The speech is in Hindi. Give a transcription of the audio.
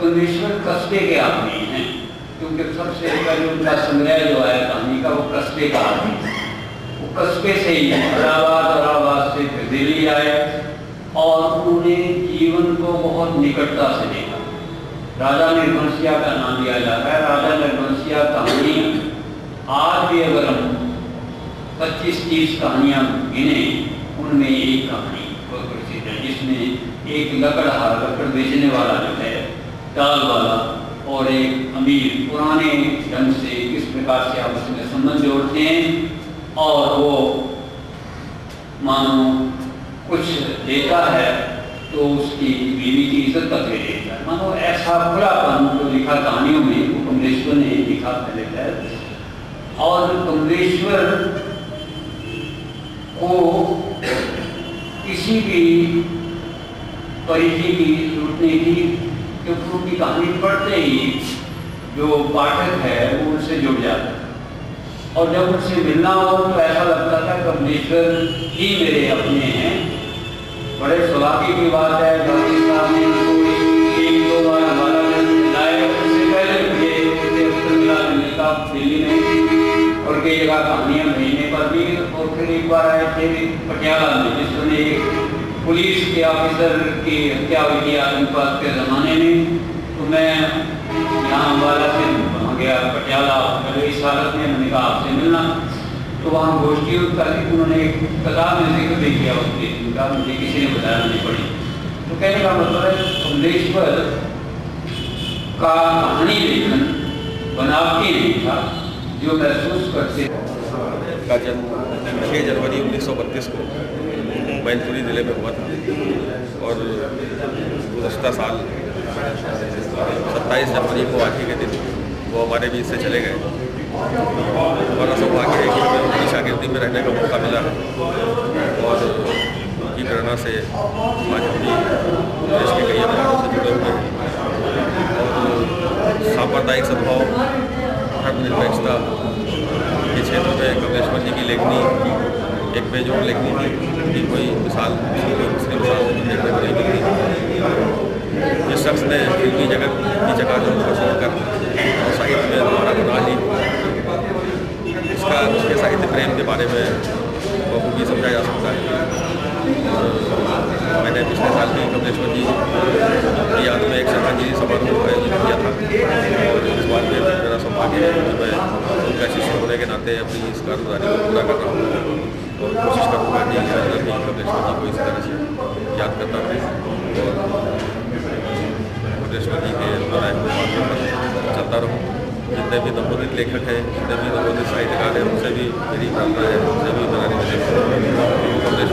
कमलेश्वर कस्बे के आदमी हैं, क्योंकि सबसे पहले उनका संग्रह जो है कहानी का वो कस्बे का आदमी, वो कस्बे से ही इलाहाबाद और इलाहाबाद से फिर दिल्ली आए और उन्होंने जीवन को बहुत निकटता से देखा। राजा निर्वंशिया का नाम लिया जाता है। राजा निर्वंशिया कहानी आज भी अगर हम 25-30 कहानियाँ गिने, उनमें एक कहानी बहुत प्रसिद्ध है, जिसमें एक लकड़ बेचने वाला जो है दाल वाला और एक अमीर पुराने ढंग से किस प्रकार से आपस में संबंध जोड़ते हैं और वो मानो कुछ देता है तो उसकी बीवी की इज्जत तक ले लेता है। मानो ऐसा खुलापन जो लिखा कहानियों में वो कमलेश्वर ने लिखा पहले है। और कमलेश्वर को किसी भी परिचय की जरूरत नहीं थी, क्योंकि उनकी कहानी पढ़ते ही जो पाठक है वो उनसे जुड़ जाता है और जब उनसे मिलना हो तो ऐसा लगता था कमलेश्वर ही मेरे अपने हैं। बड़े सौभाग्य की बात है, एक दो बार हमारा मिलाए, उससे पहले मुझे मिला दिल्ली में और कई जगह कहानियाँ भेजने पर भी, और फिर एक बार आए थे पटियाला में, जिसने पुलिस के ऑफिसर की हत्या हुई थी आतंकवाद के ज़माने में। तो मैं यहाँ अम्बाला से वहाँ गया पटियाला, इस हालत में मैंने कहा आपसे मिलना। तो वहाँ गोष्ठी करके उन्होंने एक किताब में जिक्र भी किया उसके, उनका मुझे किसी ने बताया नहीं पड़ी। तो कहने का मतलब है कमलेश्वर का कहानी लेखन बनावटी नहीं था, जो महसूस करते का जन्म 6 जनवरी 1932 को मैनपुरी ज़िले में हुआ था और गुज़श्ता साल 27 जनवरी को आज के दिन वो हमारे बीच से चले गए। हमारा सौभाग्य है कि हमें उनकी शागिर्दी में रहने का मौका मिला है और उनकी प्रेरणा से आज हम भी देश के कई अभियानों से जुड़े हुए हैं और सांप्रदायिक सद्भाव, धर्मनिरपेक्षता के क्षेत्र में कमलेश्वर जी की लेखनी एक बेजोड़ लेखनी थी कि कोई मिसाल दूसरी मिसाल देखने को नहीं मिलती। जिस शख्स ने फिल्मी जगत की चकाचौंध को छोड़कर और साहित्य में दोबारा बना ली, उसके साहित्य प्रेम के बारे में बखूबी समझा जा सकता है। मैंने पिछले साल भी कमलेश्वर जी की याद में एक श्रद्धांजलि समारोह आयोजित किया था और इस बार में मेरा सौभाग्य है कि मैं उनका शिष्य होने के नाते अपनी इस कार्रवाई को पूरा कर रहा हूँ और कोशिश करूँगा कि कमलेश्वर जी को इस तरह से याद करता रहे और कमलेश्वर जी के द्वारा चलता रहूँ। जितने भी नवोदित लेखक हैं, जितने भी नवोदित साहित्यकार हैं, उनसे भी मेरी प्रार्थना है, उनसे भी मेरा निवेदन